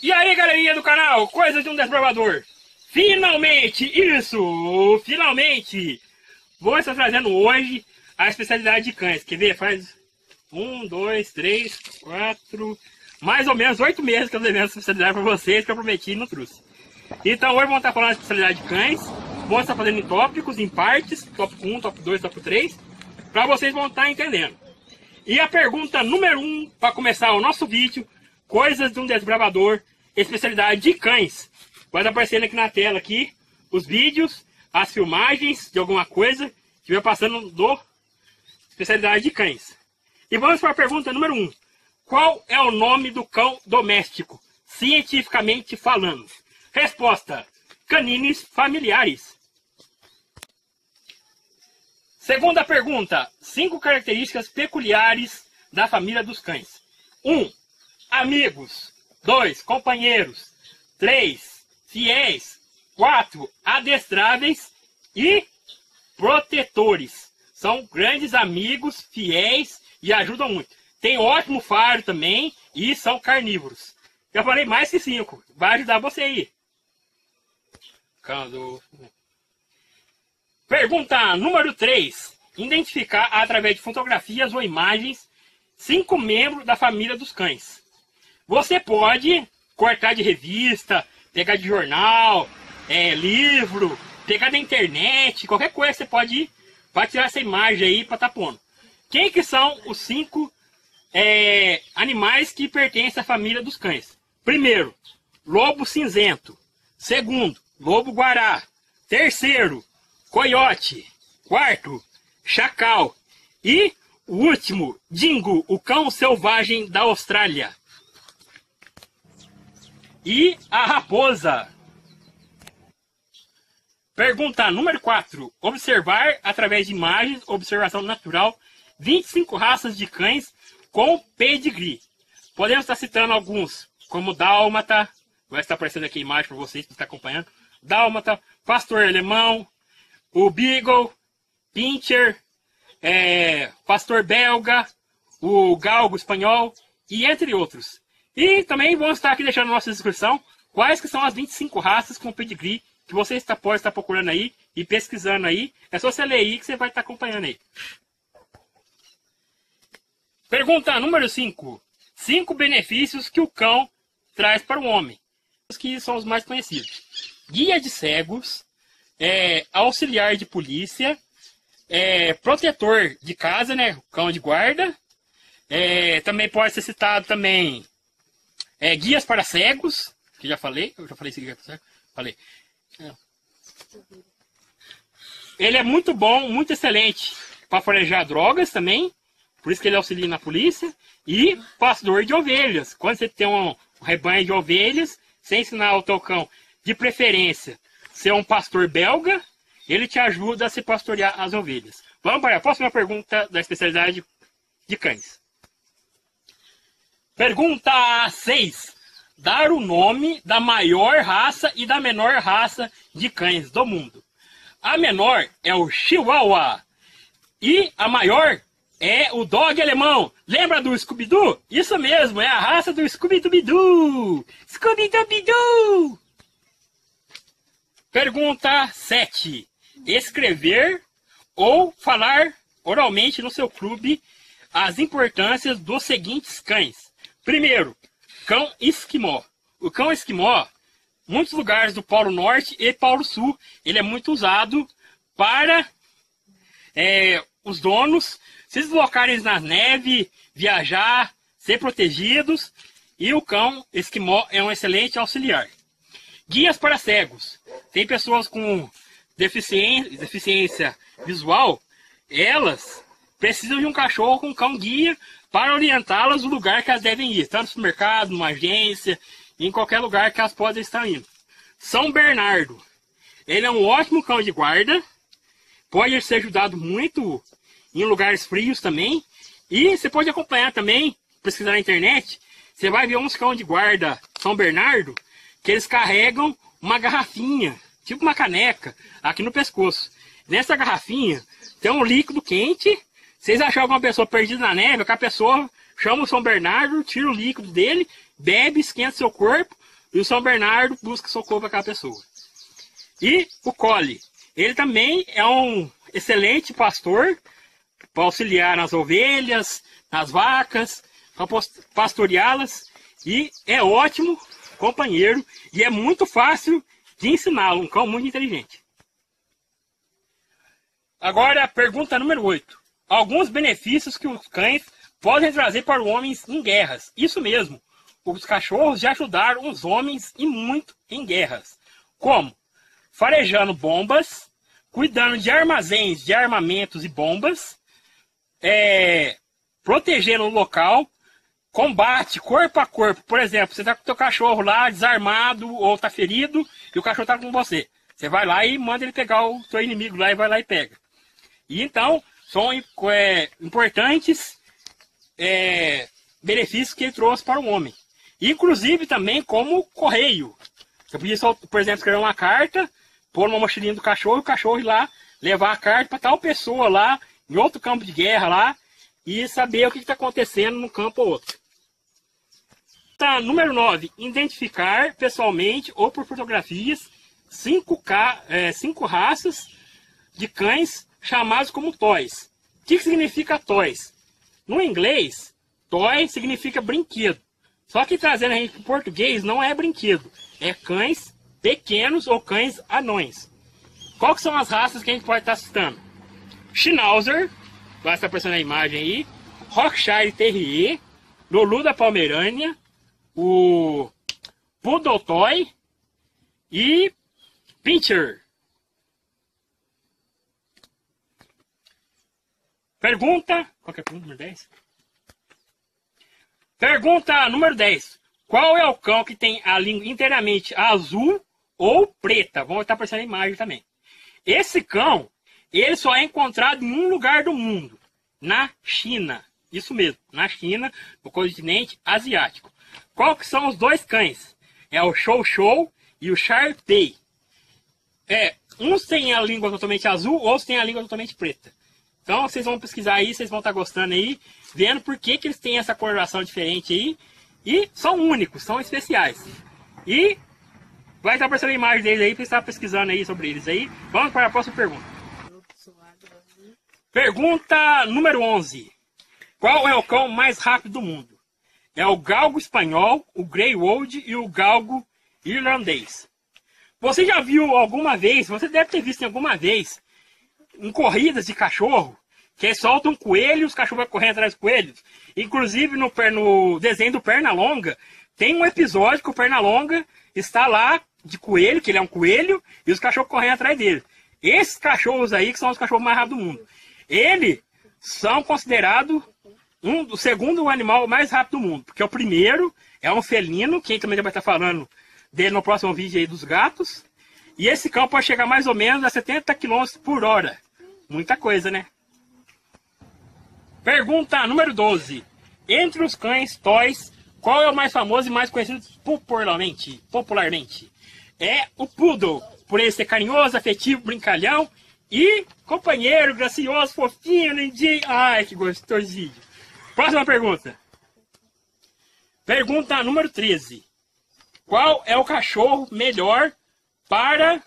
E aí, galerinha do canal, Coisa de um Desbravador. Finalmente, isso, finalmente, vou estar trazendo hoje a especialidade de cães. Quer ver? Faz 1, 2, 3, 4, mais ou menos 8 meses que eu devendo essa especialidade para vocês, que eu prometi e não trouxe. Então hoje vamos estar falando da especialidade de cães. Vamos estar fazendo em tópicos, em partes, tópico 1, tópico 2, tópico 3, para vocês vão estar entendendo. E a pergunta número 1, para começar o nosso vídeo, Coisas de um Desbravador, especialidade de cães. Vai aparecendo aqui na tela aqui os vídeos, as filmagens de alguma coisa que estiver passando do especialidade de cães. E vamos para a pergunta número 1. Qual é o nome do cão doméstico, cientificamente falando? Resposta: canines familiares. Segunda pergunta: 5 características peculiares da família dos cães. 1. Amigos. 2. Companheiros. 3. Fiéis. 4. Adestráveis. E protetores. São grandes amigos, fiéis e ajudam muito. Tem ótimo faro também e são carnívoros. Eu falei mais que 5. Vai ajudar você aí. Pergunta número 3. Identificar através de fotografias ou imagens 5 membros da família dos cães. Você pode cortar de revista, pegar de jornal, livro, pegar da internet, qualquer coisa você pode ir para tirar essa imagem aí para estar pondo. Quem que são os 5 animais que pertencem à família dos cães? Primeiro, lobo cinzento. Segundo, lobo-guará. Terceiro, coiote. Quarto, chacal. E o último, dingo, o cão selvagem da Austrália. E a raposa. Pergunta número 4. Observar através de imagens, observação natural, 25 raças de cães com pedigree. Podemos estar citando alguns, como dálmata, vai estar aparecendo aqui a imagem para vocês que estão acompanhando. Dálmata, pastor alemão, o beagle, pincher, pastor belga, o galgo espanhol e entre outros. E também vamos estar aqui deixando na nossa descrição quais que são as 25 raças com pedigree que você pode estar procurando aí e pesquisando aí. É só você ler aí que você vai estar acompanhando aí. Pergunta número 5. 5 benefícios que o cão traz para o homem. Os que são os mais conhecidos. Guia de cegos, auxiliar de polícia, protetor de casa, né, cão de guarda. Também pode ser citado também guias para cegos, que eu já falei isso aqui, falei. Ele é muito bom, muito excelente para farejar drogas também, por isso que ele auxilia na polícia. E pastor de ovelhas, quando você tem um rebanho de ovelhas, você ensinar o teu cão, de preferência, ser um pastor belga, ele te ajuda a se pastorear as ovelhas. Vamos para a próxima pergunta da especialidade de cães. Pergunta 6. Dar o nome da maior raça e da menor raça de cães do mundo. A menor é o Chihuahua. E a maior é o Dog alemão. Lembra do Scooby-Doo? Isso mesmo, é a raça do Scooby-Doo. Scooby-Doo! Pergunta 7. Escrever ou falar oralmente no seu clube as importâncias dos seguintes cães. Primeiro, cão esquimó. O cão esquimó, muitos lugares do Polo Norte e Polo Sul, ele é muito usado para os donos se deslocarem na neve, viajar, ser protegidos. E o cão esquimó é um excelente auxiliar. Guias para cegos. Tem pessoas com deficiência visual, elas precisam de um cachorro com cão guia para orientá-las no lugar que elas devem ir, tanto no supermercado, numa agência, em qualquer lugar que elas podem estar indo. São Bernardo. Ele é um ótimo cão de guarda, pode ser ajudado muito em lugares frios também, e você pode acompanhar também, pesquisar na internet, você vai ver uns cão de guarda São Bernardo, que eles carregam uma garrafinha, tipo uma caneca, aqui no pescoço. Nessa garrafinha tem um líquido quente. Vocês acharem alguma pessoa perdida na neve, que a pessoa chama o São Bernardo, tira o líquido dele, bebe, esquenta seu corpo, e o São Bernardo busca socorro para aquela pessoa. E o Collie, ele também é um excelente pastor para auxiliar nas ovelhas, nas vacas, para pastoreá-las, e é ótimo companheiro e é muito fácil de ensiná-lo, um cão muito inteligente. Agora, a pergunta número 8. Alguns benefícios que os cães podem trazer para os homens em guerras. Isso mesmo, os cachorros já ajudaram os homens e muito em guerras. Como? Farejando bombas, cuidando de armazéns de armamentos e bombas, protegendo o local, combate corpo a corpo. Por exemplo, você está com o teu cachorro lá desarmado ou está ferido e o cachorro está com você. Você vai lá e manda ele pegar o seu inimigo lá e vai lá e pega. E então, são importantes benefícios que ele trouxe para o homem. Inclusive também como correio. Você podia, por exemplo, escrever uma carta, pôr numa mochilinha do cachorro e o cachorro ir lá levar a carta para tal pessoa lá, em outro campo de guerra lá, e saber o que está acontecendo num campo ou outro. Tá, número 9. Identificar pessoalmente ou por fotografias 5 raças de cães chamados como toys. O que significa toys? No inglês, toy significa brinquedo. Só que trazendo a gente para o português não é brinquedo. É cães pequenos ou cães anões. Qual que são as raças que a gente pode estar citando? Schnauzer, vai estar aparecendo a imagem aí. Yorkshire Terrier, Lulu da Pomerânia, o Poodle Toy e Pinscher. Pergunta... Qual que é a pergunta número 10? Pergunta número 10. Qual é o cão que tem a língua inteiramente azul ou preta? Vamos estar aparecendo a imagem também. Esse cão, ele só é encontrado em um lugar do mundo. Na China. Isso mesmo, na China, no continente asiático. Qual que são os dois cães? É o Chow Chow e o Shar-Pei. Uns têm a língua totalmente azul, outros têm a língua totalmente preta. Então vocês vão pesquisar aí, vocês vão estar gostando aí, vendo por que eles têm essa coloração diferente aí. E são únicos, são especiais. E vai estar aparecendo a imagem deles aí, para estar pesquisando aí sobre eles aí. Vamos para a próxima pergunta. Pergunta número 11. Qual é o cão mais rápido do mundo? É o galgo espanhol, o grey wolf e o galgo irlandês. Você já viu alguma vez, você deve ter visto alguma vez, em corridas de cachorro, que eles soltam um coelho e os cachorros vão correndo atrás dos coelhos? Inclusive no desenho do Pernalonga, tem um episódio que o Pernalonga está lá de coelho, que ele é um coelho, e os cachorros correm atrás dele. Esses cachorros aí que são os cachorros mais rápidos do mundo. Eles são considerados o segundo animal mais rápido do mundo. Porque o primeiro é um felino, que também vai estar falando dele no próximo vídeo aí dos gatos. E esse cão pode chegar mais ou menos a 70 km por hora. Muita coisa, né? Pergunta número 12. Entre os cães toys, qual é o mais famoso e mais conhecido popularmente? É o Poodle, por ele ser carinhoso, afetivo, brincalhão e companheiro, gracioso, fofinho, lindinho. Ai, que gostosinho. Próxima pergunta. Pergunta número 13. Qual é o cachorro melhor para...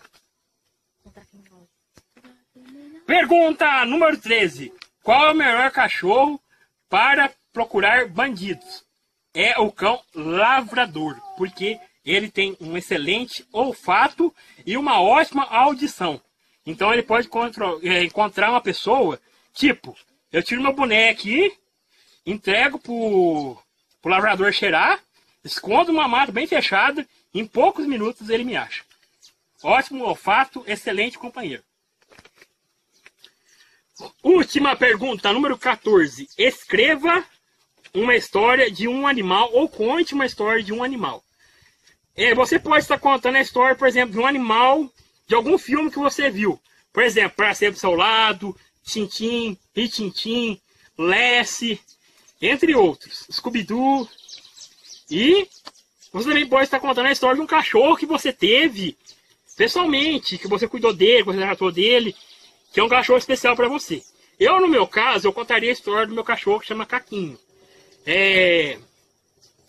Pergunta número 13. Qual é o melhor cachorro para procurar bandidos? É o cão lavrador, porque ele tem um excelente olfato e uma ótima audição. Então ele pode encontrar uma pessoa, tipo, eu tiro meu boneco aqui, entrego pro lavrador cheirar, escondo uma mata bem fechada, em poucos minutos ele me acha. Ótimo olfato, excelente companheiro. Última pergunta, número 14. Escreva uma história de um animal ou conte uma história de um animal. Você pode estar contando a história, por exemplo, de um animal de algum filme que você viu. Por exemplo, Para Sempre ao Seu Lado, Tintim, Rin-Tin-Tin, Lassie, entre outros. Scooby-Doo. E você também pode estar contando a história de um cachorro que você teve pessoalmente, que você cuidou dele, que você tratou dele, que é um cachorro especial para você. Eu, no meu caso, eu contaria a história do meu cachorro que chama Caquinho.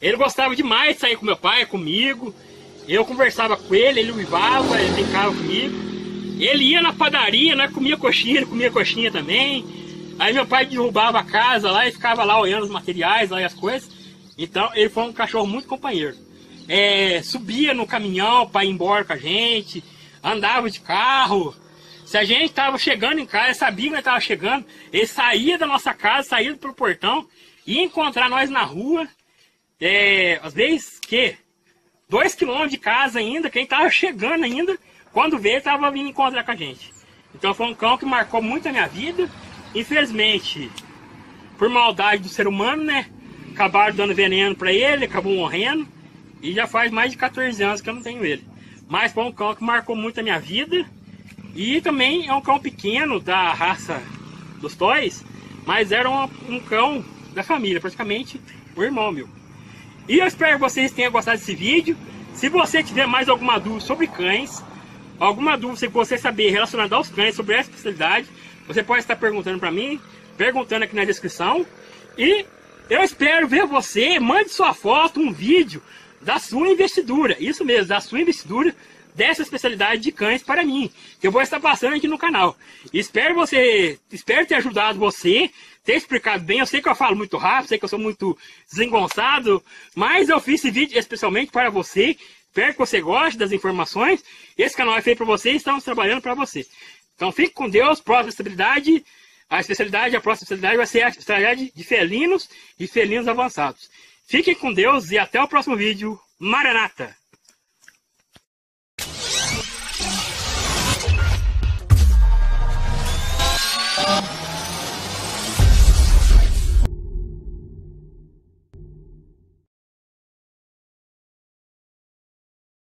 Ele gostava demais de sair com meu pai, comigo. Eu conversava com ele uivava, ele brincava comigo. Ele ia na padaria, né, comia coxinha também. Aí meu pai derrubava a casa lá e ficava lá olhando os materiais lá e as coisas. Então ele foi um cachorro muito companheiro. Subia no caminhão para ir embora com a gente, andava de carro. Se a gente estava chegando em casa, sabia que nós estava chegando, ele saía da nossa casa, saía pelo portão, ia encontrar nós na rua. Às vezes, 2 km de casa ainda, quem estava chegando ainda, quando veio, estava vindo encontrar com a gente. Então foi um cão que marcou muito a minha vida. Infelizmente, por maldade do ser humano, né? Acabaram dando veneno para ele, acabou morrendo. E já faz mais de 14 anos que eu não tenho ele. Mas foi um cão que marcou muito a minha vida. E também é um cão pequeno, da raça dos toys. Mas era um cão da família, praticamente um irmão meu. E eu espero que vocês tenham gostado desse vídeo. Se você tiver mais alguma dúvida sobre cães, alguma dúvida que você saber relacionada aos cães, sobre essa especialidade, você pode estar perguntando para mim, perguntando aqui na descrição. E eu espero ver você, mande sua foto, um vídeo da sua investidura. Isso mesmo, da sua investidura dessa especialidade de cães para mim, que eu vou estar passando aqui no canal. Espero ter ajudado você, ter explicado bem. Eu sei que eu falo muito rápido, sei que eu sou muito desengonçado, mas eu fiz esse vídeo especialmente para você. Espero que você goste das informações. Esse canal é feito para você e estamos trabalhando para você. Então fique com Deus. Próxima especialidade, a próxima especialidade vai ser a especialidade de felinos e felinos avançados. Fiquem com Deus e até o próximo vídeo. Maranata!